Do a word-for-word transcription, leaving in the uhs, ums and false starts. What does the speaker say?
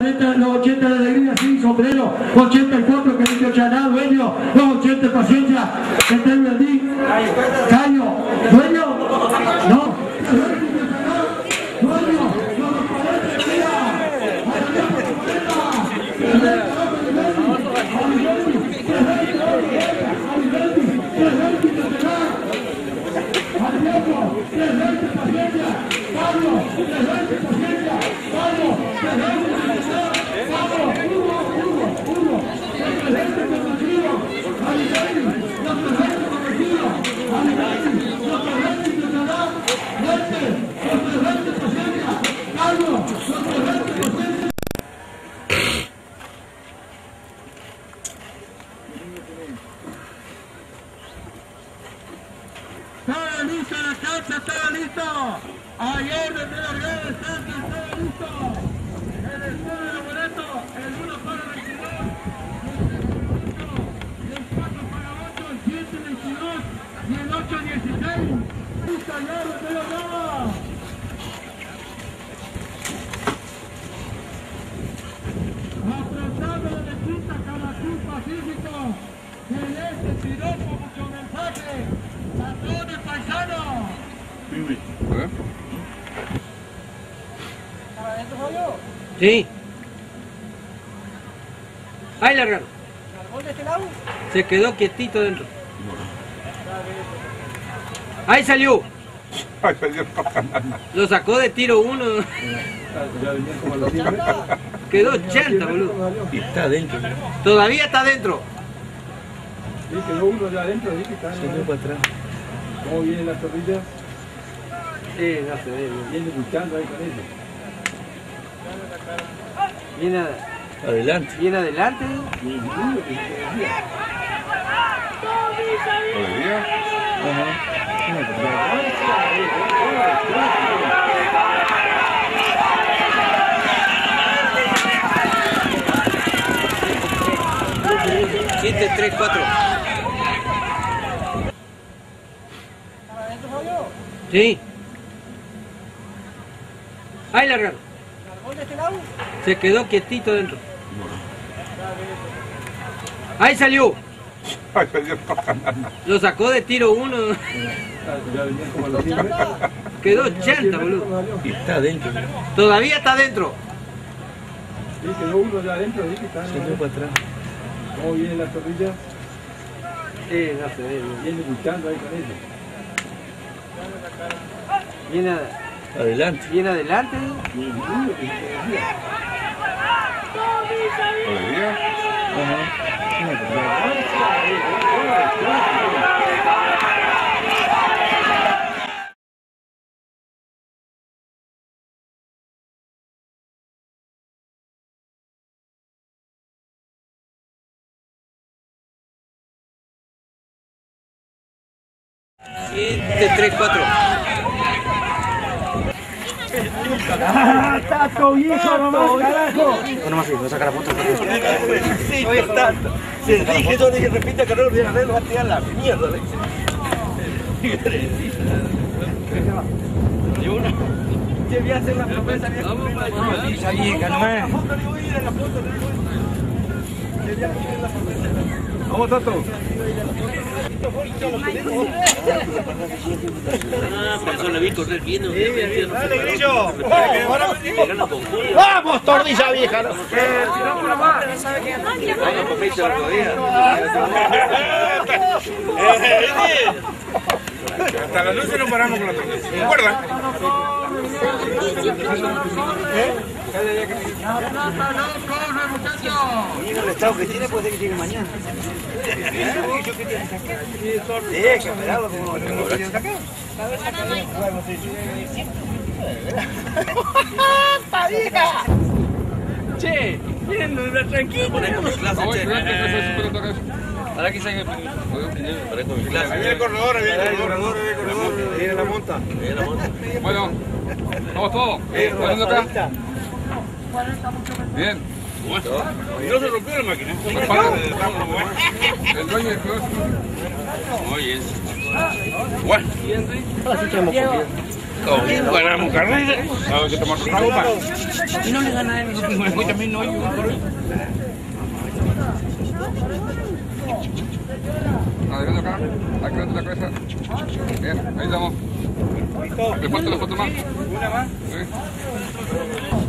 Los ochenta de alegría sin sombrero, ochenta y cuatro que dice Chaná, dueño, los ochenta de paciencia, que te vendí, Caño, dueño, no, dueño, todo listo en la cancha, todo listo. Hay orden de largada de Santos, todo listo. El escudo de boleto, el uno para veintidós, el cuatro para ocho, el siete veintidós y el ocho dieciséis. Listo, hay orden de largada. Afrontando la lechita, Camacú, Pacífico. El este, Piropo, mucho mensaje. ¡Patrones paisanos! ¿Para adentro, Fabio? Sí. Ahí largaron. ¿Largó de este lado? Se quedó quietito dentro. Ahí salió. Ahí salió. Lo sacó de tiro uno. Quedó ochenta, boludo. Y está adentro. Todavía está adentro. Sí, quedó uno de adentro, ¿sí? Que está se quedó para atrás. ¿Cómo vienen las torrillas? Sí, no se ve. Viene luchando ahí con ellos. Viene Adelante. Viene adelante. ¿Todavía? Ajá. siete, tres, cuatro. ¿Para adentro, Fabio? Sí. Ahí largaron. ¿Largó de este lado? Se quedó quietito dentro. Ahí salió. Ahí salió. Lo sacó de tiro uno. Ya venían como a los cien metros. Quedó ochenta, boludo. Y está adentro. Todavía está adentro. Sí, quedó uno de adentro, ¿sí? Que está se quedó para atrás. ¿Cómo vienen las torrillas? Sí, no se ve. Viene luchando ahí con ellos. Viene Adelante. Viene adelante. ¿Todavía? siete, tres, cuatro. ¡Ah, tato viejo nomás, carajo! No más, no saca la foto. Sí, oye, tanto. Si dije, yo dije, repite que no lo voy a ver, lo va a tirar la mierda. Yo una. Te voy a hacer la promesa. Vamos para allá. Esa vieja, no me. Vamos, Tato. Ah, por eso le vi correr bien. ¡Dale, Grillo! ¡Vamos, tordilla vieja! Hasta las luces no paramos con la tortilla. ¿Se acuerdan? Mira el estado que tiene, puede ser que llegue mañana. Sí, que esperarlo como lo que tienen acá. ¡Está vieja! Che, vienen tranquilo. Ponemos clase, che. Para que salga Ponemos clase. Ahí viene el corredor, ahí viene el corredor, ahí viene el corredor. Viene la monta. Viene la monta. Bueno, vamos todos. ¿Estamos acá? Bien. Y no se rompió la máquina. El dueño del club. Oye, bueno. Así tenemos confianza. Ganamos carrera. Hay que tomar trago, pa. Y no le gana a él, Hoy también no hay. Adelante acá. Aquí levanta la cabeza. Bien, ahí estamos. ¿Le falta la foto más? Una más. Sí.